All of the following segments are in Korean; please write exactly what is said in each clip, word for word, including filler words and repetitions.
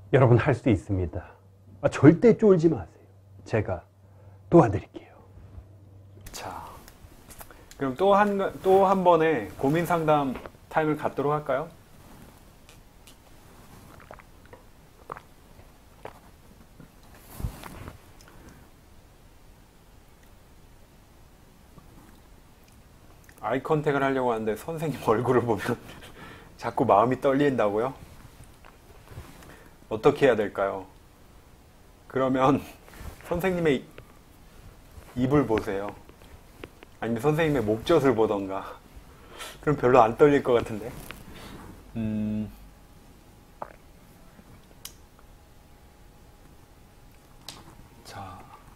여러분 할 수 있습니다. 아, 절대 쫄지 마세요. 제가 도와드릴게요. 자, 그럼 또 한, 또 한 번의 고민 상담 타임을 갖도록 할까요? 아이 컨택을 하려고 하는데 선생님 얼굴을 보면 자꾸 마음이 떨린다고요? 어떻게 해야 될까요? 그러면 선생님의 입을 보세요. 아니면 선생님의 목젖을 보던가. 그럼 별로 안 떨릴 것 같은데. 음... 자,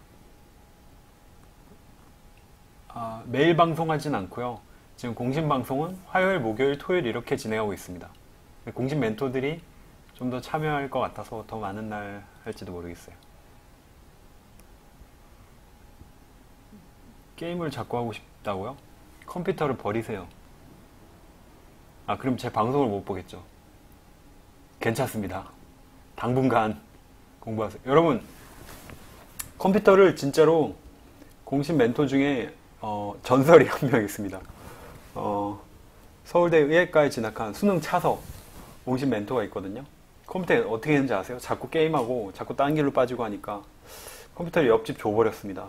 아, 매일 방송하진 않고요. 지금 공식 방송은 화요일, 목요일, 토요일 이렇게 진행하고 있습니다. 공식 멘토들이 좀 더 참여할 것 같아서 더 많은 날 할지도 모르겠어요. 게임을 자꾸 하고 싶다고요? 컴퓨터를 버리세요. 아, 그럼 제 방송을 못 보겠죠. 괜찮습니다. 당분간 공부하세요. 여러분, 컴퓨터를 진짜로 공식 멘토 중에 어, 전설이 한 명 있습니다. 어, 서울대 의예과에 진학한 수능 차석 공식 멘토가 있거든요. 컴퓨터에 어떻게 했는지 아세요? 자꾸 게임하고 자꾸 딴 길로 빠지고 하니까 컴퓨터를 옆집 줘버렸습니다.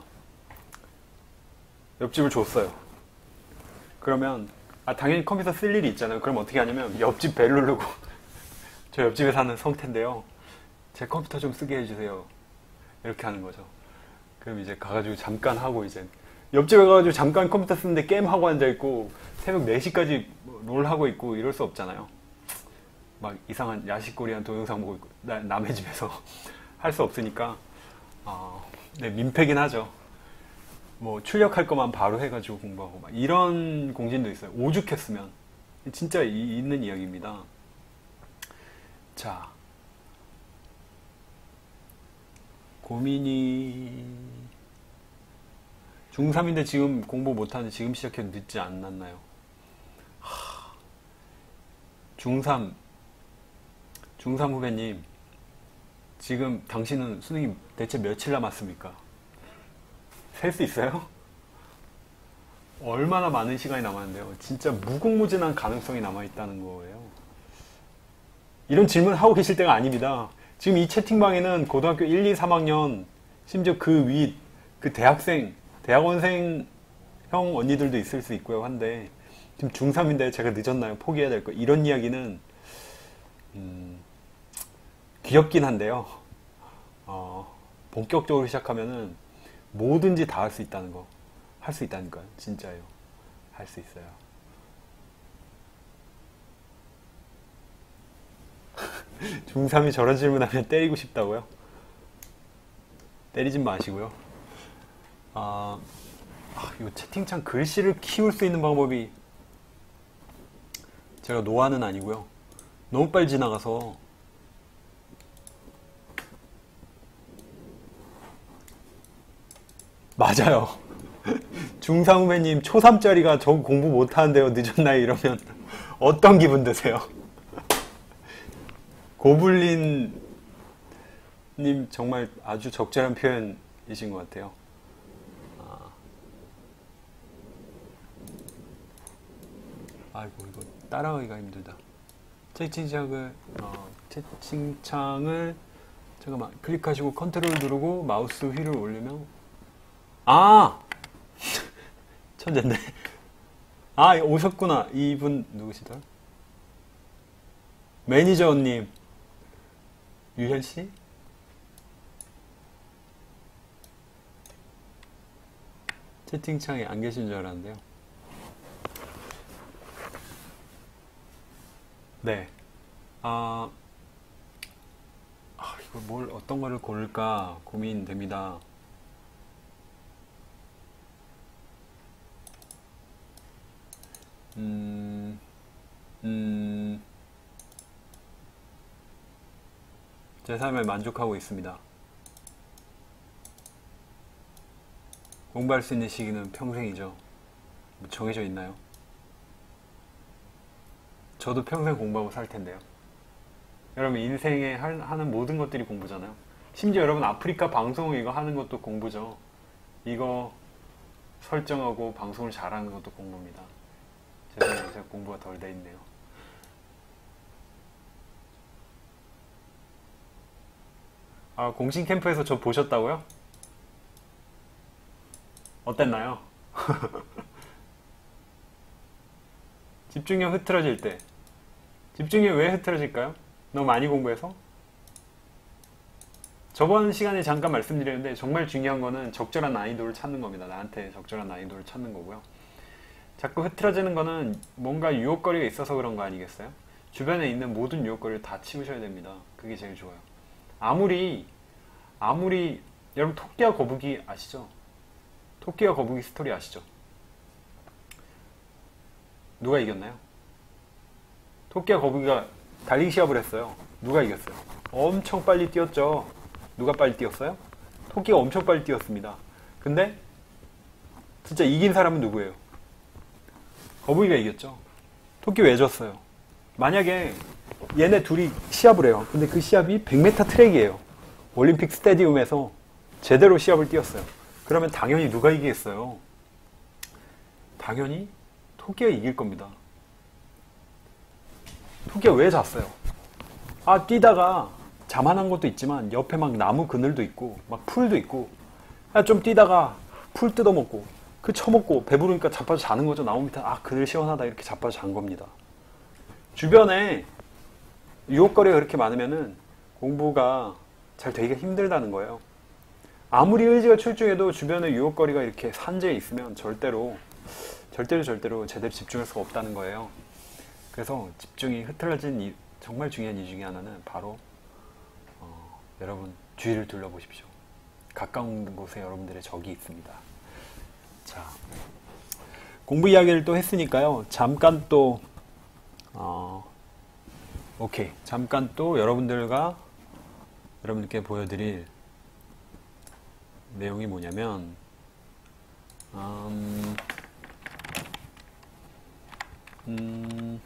옆집을 줬어요. 그러면 아 당연히 컴퓨터 쓸 일이 있잖아요. 그럼 어떻게 하냐면 옆집 벨 누르고 저 옆집에 사는 성태인데요, 제 컴퓨터 좀 쓰게 해주세요. 이렇게 하는 거죠. 그럼 이제 가가지고 잠깐 하고, 이제 옆집에 가가지고 잠깐 컴퓨터 쓰는데 게임하고 앉아있고 새벽 네 시까지 롤 하고 있고 이럴 수 없잖아요. 막 이상한 야식거리한 동영상 보고 있고 나, 남의 집에서 할 수 없으니까 어, 네, 민폐긴 하죠. 뭐 출력할 것만 바로 해가지고 공부하고 막 이런 공진도 있어요. 오죽했으면. 진짜 이, 있는 이야기입니다. 자, 고민이 중삼인데 지금 공부 못하는데 지금 시작해도 늦지 않았나요? 하... 중삼 중삼 후배님, 지금 당신은 수능이 대체 며칠 남았습니까? 셀 수 있어요? 얼마나 많은 시간이 남았는데요. 진짜 무궁무진한 가능성이 남아있다는 거예요. 이런 질문 하고 계실 때가 아닙니다. 지금 이 채팅방에는 고등학교 일, 이, 삼 학년, 심지어 그 윗, 그 대학생, 대학원생 형 언니들도 있을 수 있고요 한데, 지금 중삼인데 제가 늦었나요? 포기해야 될 거. 이런 이야기는 음, 귀엽긴 한데요. 어, 본격적으로 시작하면은 뭐든지 다 할 수 있다는 거. 할 수 있다니까요. 진짜예요. 할 수 있어요. 중삼이 저런 질문하면 때리고 싶다고요? 때리진 마시고요. 아, 아, 이 채팅창 글씨를 키울 수 있는 방법이, 제가 노안은 아니고요. 너무 빨리 지나가서 맞아요. 중삼 후배님 초삼짜리가 저 공부 못하는데요 늦었나요? 이러면 어떤 기분 드세요? 고블린님 정말 아주 적절한 표현이신 것 같아요. 아. 아이고 이거 따라하기가 힘들다. 채팅창을 어, 채팅창을 잠깐만 클릭하시고 컨트롤 누르고 마우스 휠을 올리면, 아! 천재인데. 아, 오셨구나. 이분 누구시더라? 매니저님. 유현씨? 채팅창에 안 계신 줄 알았는데요. 네. 아, 아, 이거 뭘, 어떤 거를 고를까 고민됩니다. 음, 음, 제 삶에 만족하고 있습니다. 공부할 수 있는 시기는 평생이죠. 뭐 정해져 있나요? 저도 평생 공부하고 살 텐데요. 여러분 인생에 할- 하는 모든 것들이 공부잖아요. 심지어 여러분 아프리카 방송 이거 하는 것도 공부죠. 이거 설정하고 방송을 잘하는 것도 공부입니다. 죄송해요. 제가 공부가 덜 돼 있네요. 아, 공신 캠프에서 저 보셨다고요? 어땠나요? 집중력 흐트러질 때. 집중력이 왜 흐트러질까요? 너무 많이 공부해서? 저번 시간에 잠깐 말씀드렸는데 정말 중요한 거는 적절한 난이도를 찾는 겁니다. 나한테 적절한 난이도를 찾는 거고요. 자꾸 흐트러지는 거는 뭔가 유혹거리가 있어서 그런 거 아니겠어요? 주변에 있는 모든 유혹거리를 다 치우셔야 됩니다. 그게 제일 좋아요. 아무리 아무리 여러분 토끼와 거북이 아시죠? 토끼와 거북이 스토리 아시죠? 누가 이겼나요? 토끼와 거북이가 달리기 시합을 했어요. 누가 이겼어요? 엄청 빨리 뛰었죠. 누가 빨리 뛰었어요? 토끼가 엄청 빨리 뛰었습니다. 근데 진짜 이긴 사람은 누구예요? 거북이가 이겼죠. 토끼 왜 졌어요? 만약에 얘네 둘이 시합을 해요. 근데 그 시합이 백 미터 트랙이에요. 올림픽 스타디움에서 제대로 시합을 뛰었어요. 그러면 당연히 누가 이기겠어요? 당연히 토끼가 이길 겁니다. 토끼가 왜 잤어요? 아, 뛰다가 자만한 것도 있지만 옆에 막 나무 그늘도 있고 막 풀도 있고, 아, 좀 뛰다가 풀 뜯어먹고 그 처먹고 배부르니까 자빠져 자는 거죠. 나무 밑에. 아, 그늘 시원하다 이렇게 자빠져 잔 겁니다. 주변에 유혹거리가 그렇게 많으면은 공부가 잘 되기가 힘들다는 거예요. 아무리 의지가 출중해도 주변에 유혹거리가 이렇게 산재해 있으면 절대로 절대로 절대로 제대로 집중할 수가 없다는 거예요. 그래서 집중이 흐트러진 이, 정말 중요한 이유 중에 하나는 바로 어, 여러분 주위를 둘러보십시오. 가까운 곳에 여러분들의 적이 있습니다. 자, 공부 이야기를 또 했으니까요. 잠깐 또 어, 오케이 잠깐 또 여러분들과 여러분들께 보여드릴 내용이 뭐냐면 음, 음,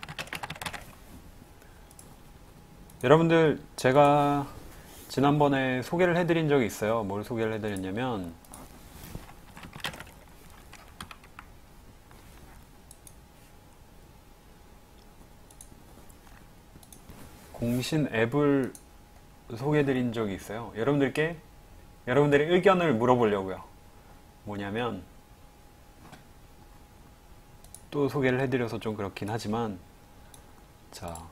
여러분들 제가 지난번에 소개를 해드린 적이 있어요. 뭘 소개를 해드렸냐면 공신 앱을 소개해드린 적이 있어요. 여러분들께 여러분들의 의견을 물어보려고요. 뭐냐면 또 소개를 해드려서 좀 그렇긴 하지만 자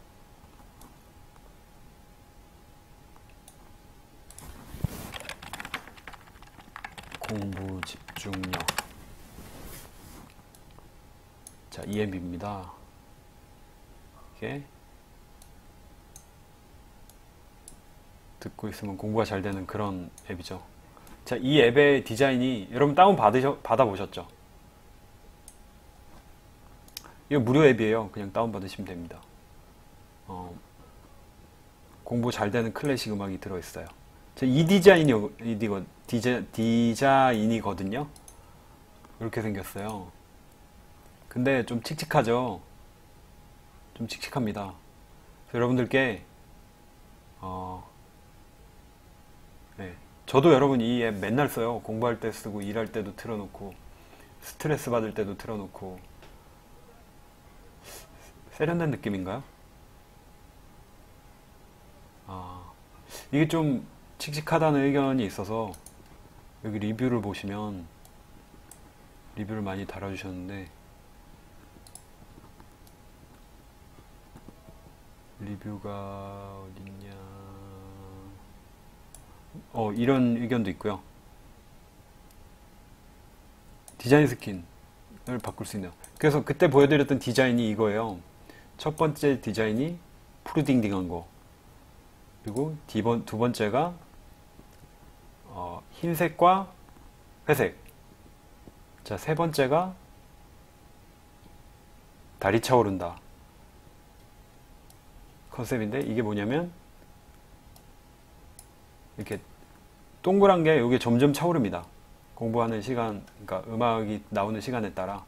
공부 집중력 자 이 앱입니다. 이게 듣고 있으면 공부가 잘 되는 그런 앱이죠. 자, 이 앱의 디자인이 여러분 다운 받으셔, 받아보셨죠? 이거 무료 앱이에요. 그냥 다운 받으시면 됩니다. 어, 공부 잘 되는 클래식 음악이 들어있어요. 자, 이 디자인이 이거 디자, 디자인이거든요. 이렇게 생겼어요. 근데 좀 칙칙하죠? 좀 칙칙합니다. 그래서 여러분들께 어, 네. 저도 여러분 이 앱 맨날 써요. 공부할 때 쓰고 일할 때도 틀어놓고 스트레스 받을 때도 틀어놓고. 세련된 느낌인가요? 아, 이게 좀 칙칙하다는 의견이 있어서 여기 리뷰를 보시면 리뷰를 많이 달아주셨는데 리뷰가 어딨냐. 어, 이런 의견도 있고요. 디자인 스킨을 바꿀 수 있네요. 그래서 그때 보여드렸던 디자인이 이거예요. 첫 번째 디자인이 푸르딩딩한 거, 그리고 디번, 두 번째가 어, 흰색과 회색. 자, 세 번째가 달이 차오른다 컨셉인데, 이게 뭐냐면 이렇게 동그란 게 이게 점점 차오릅니다. 공부하는 시간, 그러니까 음악이 나오는 시간에 따라.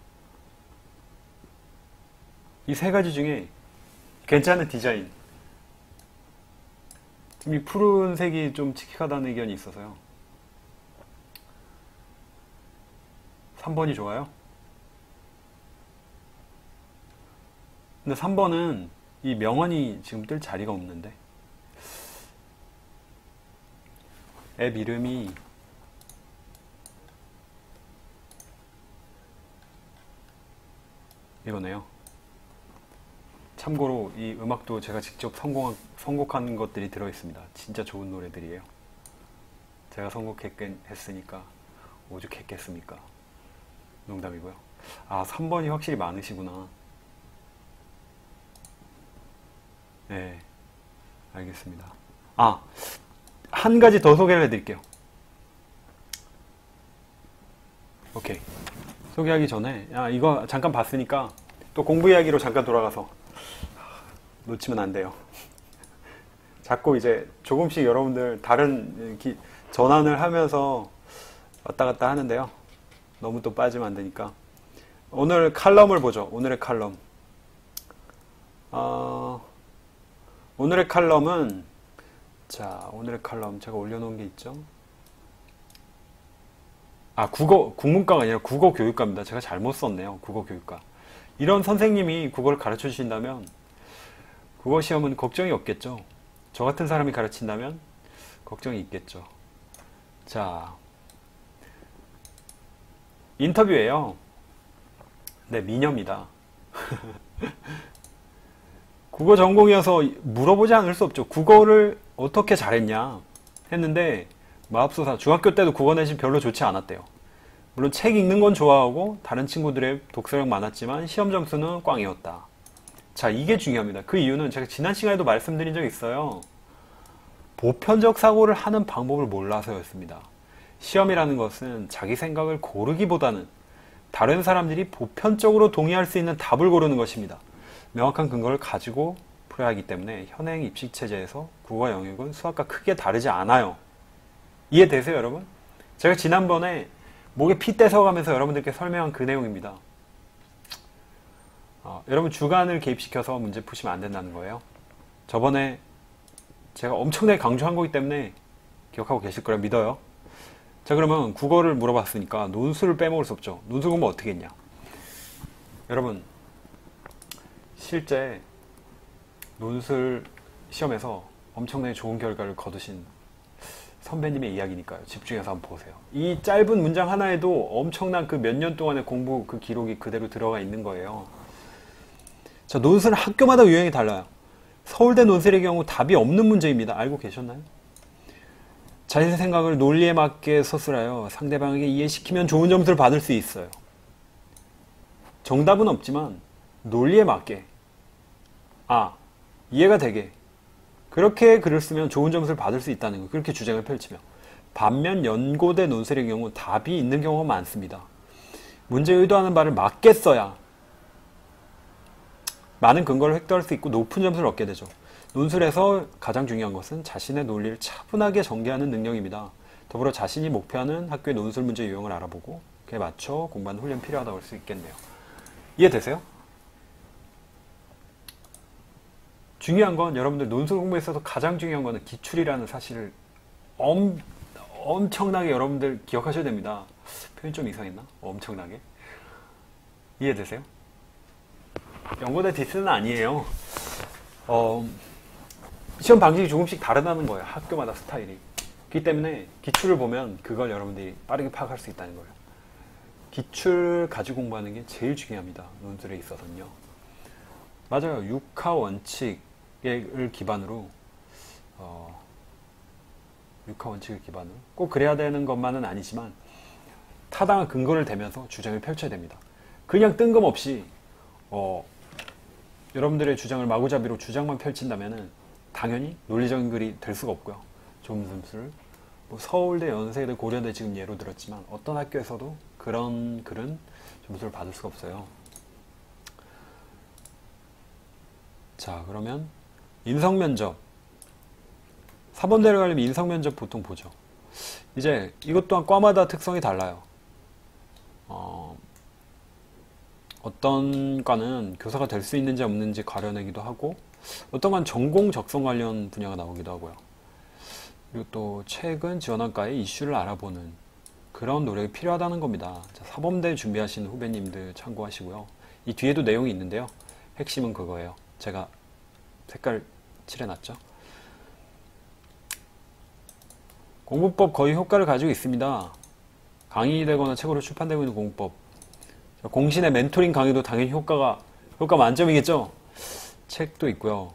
이 세 가지 중에 괜찮은 디자인, 이 푸른색이 좀 칙칙하다는 의견이 있어서요. 삼 번이 좋아요. 근데 삼 번은 이 명언이 지금 뜰 자리가 없는데, 앱 이름이 이거네요. 참고로 이 음악도 제가 직접 선곡한, 선곡한 것들이 들어있습니다. 진짜 좋은 노래들이에요. 제가 선곡했으니까 오죽했겠습니까? 농담이고요. 아, 삼 번이 확실히 많으시구나. 네, 알겠습니다. 아, 한 가지 더 소개를 해드릴게요. 오케이. 소개하기 전에, 아, 이거 잠깐 봤으니까 또 공부 이야기로 잠깐 돌아가서 놓치면 안 돼요. 자꾸 이제 조금씩 여러분들 다른 기, 전환을 하면서 왔다 갔다 하는데요. 너무 또 빠지면 안 되니까. 오늘 칼럼을 보죠. 오늘의 칼럼. 어, 오늘의 칼럼은, 자, 오늘의 칼럼 제가 올려놓은 게 있죠. 아, 국어, 국문과가 아니라 국어 교육과입니다. 제가 잘못 썼네요. 국어 교육과. 이런 선생님이 국어를 가르쳐 주신다면 국어 시험은 걱정이 없겠죠. 저 같은 사람이 가르친다면 걱정이 있겠죠. 자, 인터뷰예요. 네, 미녀입니다. 국어 전공이어서 물어보지 않을 수 없죠. 국어를 어떻게 잘했냐 했는데 맙소사 중학교 때도 국어 내신 별로 좋지 않았대요. 물론 책 읽는 건 좋아하고 다른 친구들의 독서력 많았지만 시험 점수는 꽝이었다. 자, 이게 중요합니다. 그 이유는 제가 지난 시간에도 말씀드린 적 있어요. 보편적 사고를 하는 방법을 몰라서였습니다. 시험이라는 것은 자기 생각을 고르기보다는 다른 사람들이 보편적으로 동의할 수 있는 답을 고르는 것입니다. 명확한 근거를 가지고 풀어야 하기 때문에 현행 입시체제에서 국어 영역은 수학과 크게 다르지 않아요. 이해되세요, 여러분? 제가 지난번에 목에 피 떼서가면서 여러분들께 설명한 그 내용입니다. 어, 여러분 주관을 개입시켜서 문제 푸시면 안 된다는 거예요. 저번에 제가 엄청나게 강조한 거기 때문에 기억하고 계실 거라 믿어요. 자, 그러면 국어를 물어봤으니까 논술을 빼먹을 수 없죠. 논술 공부 어떻게 했냐? 여러분, 실제 논술 시험에서 엄청나게 좋은 결과를 거두신 선배님의 이야기니까요. 집중해서 한번 보세요. 이 짧은 문장 하나에도 엄청난 그 몇 년 동안의 공부 그 기록이 그대로 들어가 있는 거예요. 자, 논술은 학교마다 유형이 달라요. 서울대 논술의 경우 답이 없는 문제입니다. 알고 계셨나요? 자신의 생각을 논리에 맞게 서술하여 상대방에게 이해시키면 좋은 점수를 받을 수 있어요. 정답은 없지만 논리에 맞게, 아, 이해가 되게 그렇게 글을 쓰면 좋은 점수를 받을 수 있다는 거예요. 그렇게 주장을 펼치며. 반면 연고대 논술의 경우 답이 있는 경우가 많습니다. 문제에 의도하는 바를 맞게 써야 많은 근거를 획득할 수 있고 높은 점수를 얻게 되죠. 논술에서 가장 중요한 것은 자신의 논리를 차분하게 전개하는 능력입니다. 더불어 자신이 목표하는 학교의 논술 문제 유형을 알아보고 그에 맞춰 공부하는 훈련이 필요하다고 할 수 있겠네요. 이해되세요? 중요한 건 여러분들 논술 공부에 있어서 가장 중요한 거는 기출이라는 사실을 엄, 엄청나게 여러분들 기억하셔야 됩니다. 표현 좀 이상했나? 엄청나게. 이해되세요? 연고대 디스는 아니에요. 어, 시험 방식이 조금씩 다르다는 거예요. 학교마다 스타일이. 그렇기 때문에 기출을 보면 그걸 여러분들이 빠르게 파악할 수 있다는 거예요. 기출 가지고 공부하는 게 제일 중요합니다. 논술에 있어서는요. 맞아요. 육하 원칙을 기반으로 어, 육하 원칙을 기반으로 꼭 그래야 되는 것만은 아니지만 타당한 근거를 대면서 주장을 펼쳐야 됩니다. 그냥 뜬금없이 어, 여러분들의 주장을 마구잡이로 주장만 펼친다면은 당연히 논리적인 글이 될 수가 없고요. 좋은 점수를 뭐 서울대, 연세대, 고려대 지금 예로 들었지만 어떤 학교에서도 그런 글은 점수를 받을 수가 없어요. 자, 그러면 인성면접 사범대를 가려면 인성면접 보통 보죠. 이제 이것 또한 과마다 특성이 달라요. 어, 어떤 과는 교사가 될 수 있는지 없는지 가려내기도 하고 어떤 건 전공 적성 관련 분야가 나오기도 하고요. 그리고 또 최근 지원학과의 이슈를 알아보는 그런 노력이 필요하다는 겁니다. 자, 사범대 준비하시는 후배님들 참고하시고요. 이 뒤에도 내용이 있는데요. 핵심은 그거예요. 제가 색깔 칠해놨죠. 공부법 거의 효과를 가지고 있습니다. 강의되거나 책으로 출판되고 있는 공부법. 공신의 멘토링 강의도 당연히 효과가 효과 만점이겠죠. 책도 있고요.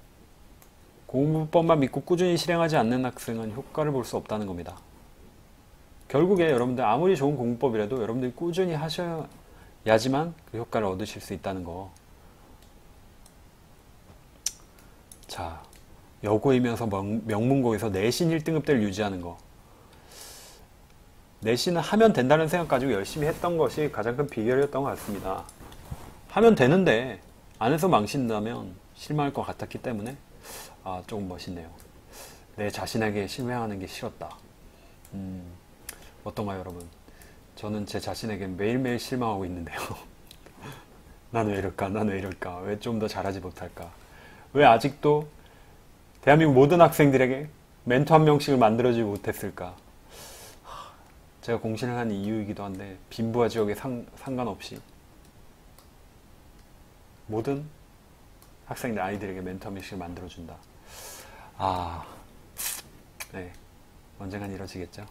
공부법만 믿고 꾸준히 실행하지 않는 학생은 효과를 볼 수 없다는 겁니다. 결국에 여러분들 아무리 좋은 공부법이라도 여러분들이 꾸준히 하셔야지만 그 효과를 얻으실 수 있다는 거. 자, 여고이면서 명문고에서 내신 일 등급대를 유지하는 거. 내신은 하면 된다는 생각 가지고 열심히 했던 것이 가장 큰 비결이었던 것 같습니다. 하면 되는데 안 해서 망신다면 실망할 것 같았기 때문에 아, 조금 멋있네요. 내 자신에게 실망하는 게 싫었다. 음, 어떤가요, 여러분? 저는 제 자신에게 매일매일 실망하고 있는데요. 난 왜 이럴까? 난 왜 이럴까? 왜 좀 더 잘하지 못할까? 왜 아직도 대한민국 모든 학생들에게 멘토 한 명씩을 만들어주지 못했을까? 제가 공신을 한 이유이기도 한데 빈부와 지역에 상, 상관없이 모든 학생들 아이들에게 멘토 한 명씩을 만들어준다. 아, 네, 언젠간 이뤄지겠죠.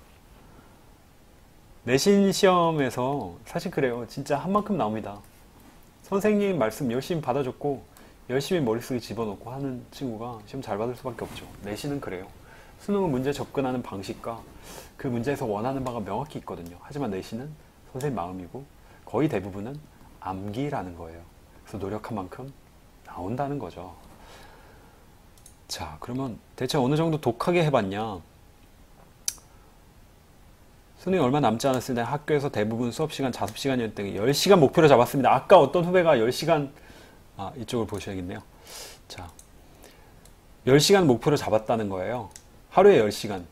내신 시험에서 사실 그래요. 진짜 한 만큼 나옵니다. 선생님 말씀 열심히 받아줬고 열심히 머릿속에 집어넣고 하는 친구가 시험 잘 받을 수밖에 없죠. 내신은 그래요. 수능은 문제 접근하는 방식과 그 문제에서 원하는 바가 명확히 있거든요. 하지만 내신은 선생님 마음이고 거의 대부분은 암기라는 거예요. 그래서 노력한 만큼 나온다는 거죠. 자, 그러면 대체 어느 정도 독하게 해봤냐? 수능이 얼마 남지 않았을 때 학교에서 대부분 수업시간 자습 시간이었기 때문에 열 시간 목표로 잡았습니다. 아까 어떤 후배가 열 시간, 아, 이쪽을 보셔야겠네요. 자, 열 시간 목표로 잡았다는 거예요. 하루에 열 시간.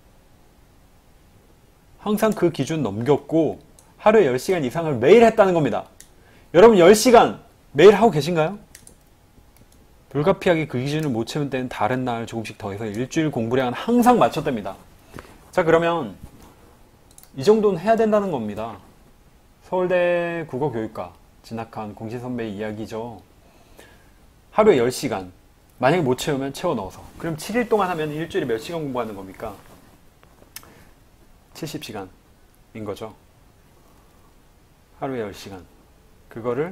항상 그 기준 넘겼고 하루에 열 시간 이상을 매일 했다는 겁니다. 여러분 열 시간 매일 하고 계신가요? 불가피하게 그 기준을 못 채운 때는 다른 날 조금씩 더해서 일주일 공부량은 항상 맞췄답니다. 자, 그러면 이 정도는 해야 된다는 겁니다. 서울대 국어교육과 진학한 공신 선배의 이야기죠. 하루에 열 시간. 만약에 못 채우면 채워 넣어서. 그럼 칠 일 동안 하면 일주일에 몇 시간 공부하는 겁니까? 칠십 시간인 거죠. 하루에 열 시간. 그거를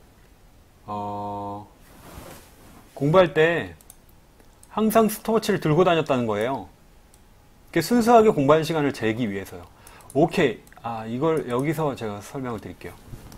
어... 공부할 때 항상 스톱워치를 들고 다녔다는 거예요. 순수하게 공부하는 시간을 재기 위해서요. 오케이. 아, 이걸 여기서 제가 설명을 드릴게요.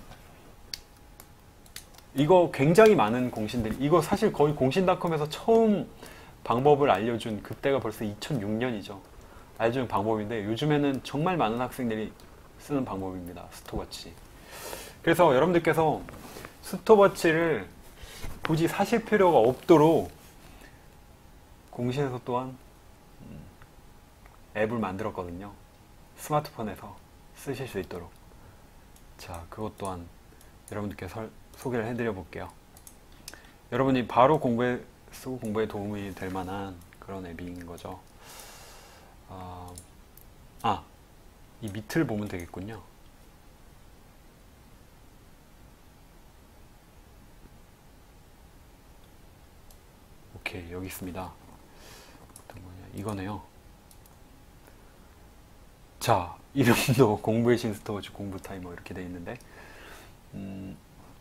이거 굉장히 많은 공신들이, 이거 사실 거의 공신닷컴에서 처음 방법을 알려준 그때가 벌써 이천육 년이죠. 알려준 방법인데 요즘에는 정말 많은 학생들이 쓰는 방법입니다. 스톱워치. 그래서 여러분들께서 스톱워치를 굳이 사실 필요가 없도록 공신에서 또한 앱을 만들었거든요. 스마트폰에서 쓰실 수 있도록. 자, 그것 또한 여러분들께 설, 소개를 해드려 볼게요. 여러분이 바로 공부에 쓰고 공부에 도움이 될 만한 그런 앱인 거죠. 어, 아, 이 밑을 보면 되겠군요. 오케이, 여기 있습니다. 어떤 거냐? 이거네요. 자, 이름도 공부의 신 스톱워치 공부 타이머 이렇게 돼 있는데, 음,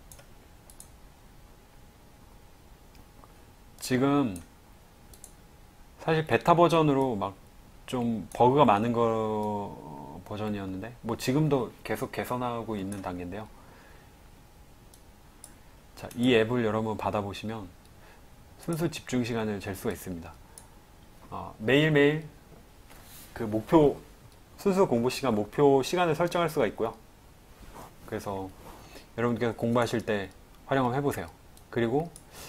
지금 사실 베타 버전으로 막 좀 버그가 많은 거 버전이었는데, 뭐 지금도 계속 개선하고 있는 단계인데요. 자, 이 앱을 여러분 받아보시면 순수 집중 시간을 잴 수가 있습니다. 어, 매일매일 그 목표, 순수 공부 시간, 목표 시간을 설정할 수가 있고요. 그래서 여러분께서 공부하실 때 활용 한번 해보세요. 그리고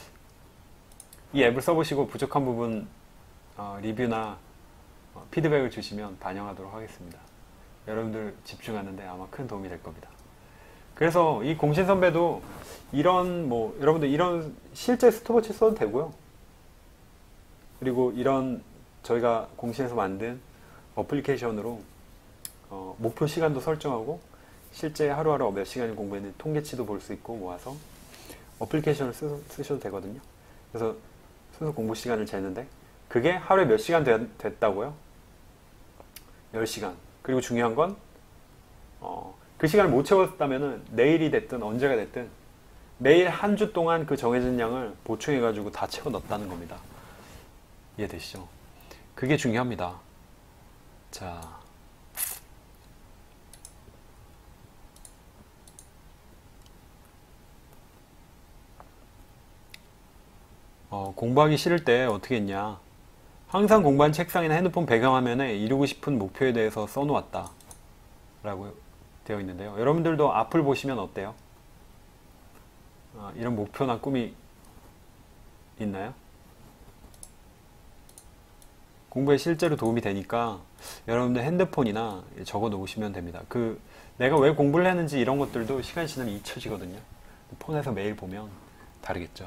이 앱을 써보시고 부족한 부분 어, 리뷰나 어, 피드백을 주시면 반영하도록 하겠습니다. 여러분들 집중하는데 아마 큰 도움이 될 겁니다. 그래서 이 공신 선배도 이런 뭐 여러분들 이런 실제 스톱워치 써도 되고요. 그리고 이런 저희가 공시에서 만든 어플리케이션으로 어, 목표 시간도 설정하고 실제 하루하루 몇 시간을 공부했는지 통계치도 볼 수 있고 모아서 어플리케이션을 쓰, 쓰셔도 되거든요. 그래서 순수 공부 시간을 재는데 그게 하루에 몇 시간 되, 됐다고요? 열 시간. 그리고 중요한 건 어, 그 시간을 못 채웠다면 내일이 됐든 언제가 됐든 매일 한 주 동안 그 정해진 양을 보충해가지고 다 채워 넣었다는 겁니다. 이해되시죠? 그게 중요합니다. 자, 어, 공부하기 싫을 때 어떻게 했냐? 항상 공부한 책상이나 핸드폰 배경화면에 이루고 싶은 목표에 대해서 써놓았다 라고 되어 있는데요. 여러분들도 앞을 보시면 어때요? 아, 이런 목표나 꿈이 있나요? 공부에 실제로 도움이 되니까 여러분들 핸드폰이나 적어 놓으시면 됩니다. 그 내가 왜 공부를 했는지 이런 것들도 시간이 지나면 잊혀지거든요. 폰에서 매일 보면 다르겠죠.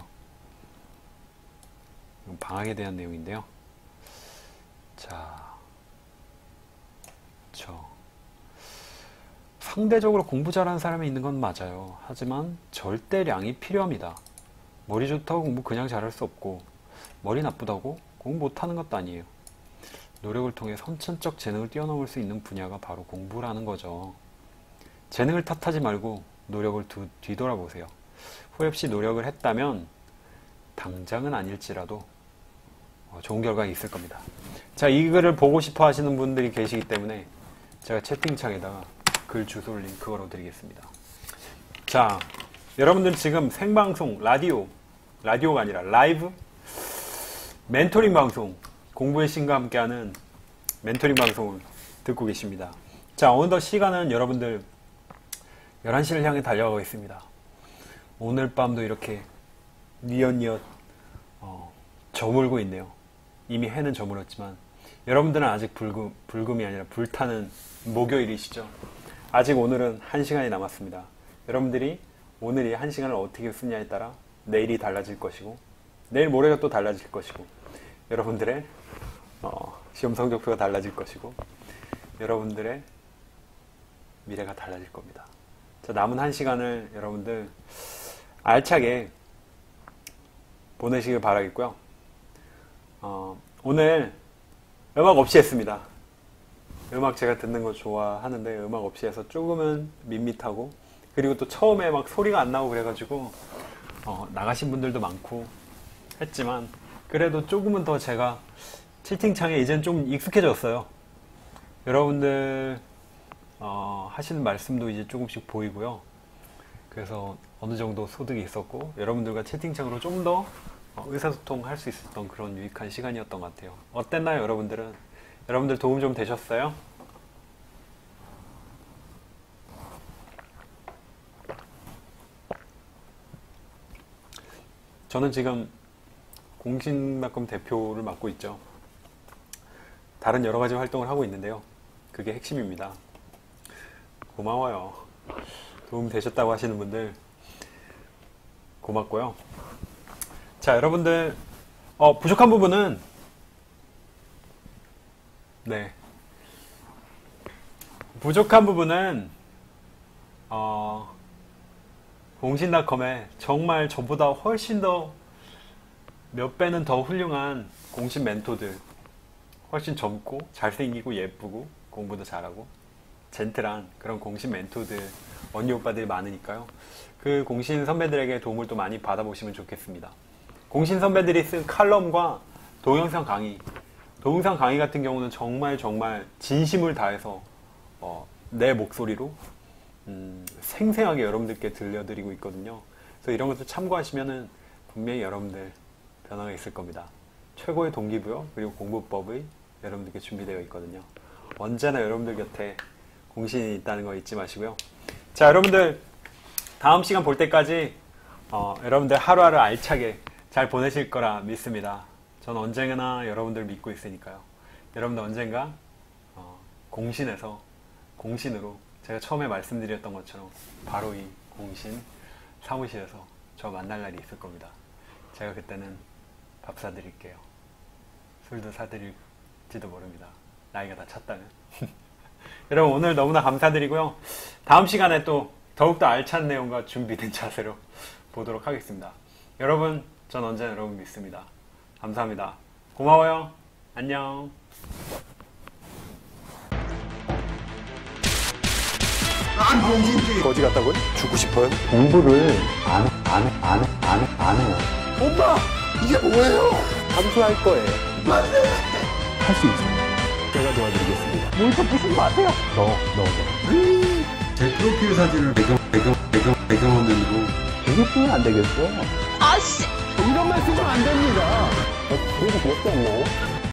방학에 대한 내용인데요. 자, 저 상대적으로 공부 잘하는 사람이 있는 건 맞아요. 하지만 절대량이 필요합니다. 머리 좋다고 공부 그냥 잘할 수 없고 머리 나쁘다고 공부 못하는 것도 아니에요. 노력을 통해 선천적 재능을 뛰어넘을 수 있는 분야가 바로 공부라는 거죠. 재능을 탓하지 말고 노력을 두, 뒤돌아보세요. 후회 없이 노력을 했다면 당장은 아닐지라도 좋은 결과가 있을 겁니다. 자, 이 글을 보고 싶어 하시는 분들이 계시기 때문에 제가 채팅창에다가 글 주소를 링크로 드리겠습니다. 자, 여러분들 지금 생방송, 라디오, 라디오가 아니라 라이브 멘토링 방송, 공부의 신과 함께하는 멘토링 방송을 듣고 계십니다. 자, 어느덧 시간은 여러분들 열한 시를 향해 달려가고 있습니다. 오늘 밤도 이렇게 뉘엿뉘엿 어, 저물고 있네요. 이미 해는 저물었지만 여러분들은 아직 불금, 불금이 아니라 불타는 목요일이시죠. 아직 오늘은 한 시간이 남았습니다. 여러분들이 오늘 이 한 시간을 어떻게 쓰냐에 따라 내일이 달라질 것이고 내일 모레가 또 달라질 것이고 여러분들의 어, 시험 성적표가 달라질 것이고 여러분들의 미래가 달라질 겁니다. 자, 남은 한 시간을 여러분들 알차게 보내시길 바라겠고요. 어, 오늘 음악 없이 했습니다. 음악 제가 듣는 거 좋아하는데 음악 없이 해서 조금은 밋밋하고 그리고 또 처음에 막 소리가 안 나고 그래가지고 어, 나가신 분들도 많고 했지만 그래도 조금은 더 제가 채팅창에 이젠 좀 익숙해졌어요. 여러분들 어, 하시는 말씀도 이제 조금씩 보이고요. 그래서 어느 정도 소득이 있었고 여러분들과 채팅창으로 좀 더 의사소통 할 수 있었던 그런 유익한 시간이었던 것 같아요. 어땠나요, 여러분들은? 여러분들 도움 좀 되셨어요? 저는 지금 공신학금 대표를 맡고 있죠. 다른 여러 가지 활동을 하고 있는데요. 그게 핵심입니다. 고마워요. 도움 되셨다고 하시는 분들 고맙고요. 자, 여러분들 어, 부족한 부분은 네 부족한 부분은 어, 공신닷컴에 정말 저보다 훨씬 더 몇 배는 더 훌륭한 공신 멘토들 훨씬 젊고 잘생기고 예쁘고 공부도 잘하고 젠틀한 그런 공신 멘토들 언니 오빠들이 많으니까요. 그 공신 선배들에게 도움을 또 많이 받아보시면 좋겠습니다. 공신 선배들이 쓴 칼럼과 동영상 강의 동영상 강의 같은 경우는 정말 정말 진심을 다해서 어, 내 목소리로 음, 생생하게 여러분들께 들려드리고 있거든요. 그래서 이런 것들 참고하시면은 분명히 여러분들 변화가 있을 겁니다. 최고의 동기부여 그리고 공부법의 여러분들께 준비되어 있거든요. 언제나 여러분들 곁에 공신이 있다는 거 잊지 마시고요. 자, 여러분들 다음 시간 볼 때까지 어, 여러분들 하루하루 알차게 잘 보내실 거라 믿습니다. 전 언젠가나 여러분들 믿고 있으니까요. 여러분들 언젠가 어, 공신에서 공신으로 제가 처음에 말씀드렸던 것처럼 바로 이 공신 사무실에서 저 만날 날이 있을 겁니다. 제가 그때는 밥 사드릴게요. 술도 사드릴 갈지도 모릅니다. 나이가 다 찼다면. 여러분 오늘 너무나 감사드리고요. 다음 시간에 또 더욱더 알찬 내용과 준비된 자세로 보도록 하겠습니다. 여러분 전 언제나 여러분 믿습니다. 감사합니다. 고마워요. 안녕. 어디 갔다고요? 죽고 싶어요? 공부를 안, 안, 안, 안, 안 해요. 엄마! 이게 뭐예요? 감수할 거예요. 할 수 있어요. 제가 도와드리겠습니다. 뭘 덮으시지 마세요. 너, 너, 제 프로필 사진을 배경, 배경, 배경, 배경화면으로. 되게 쓰면 안 되겠어. 아씨! 이런 말 쓰면 안 됩니다. 그래도 그렇지 않나요?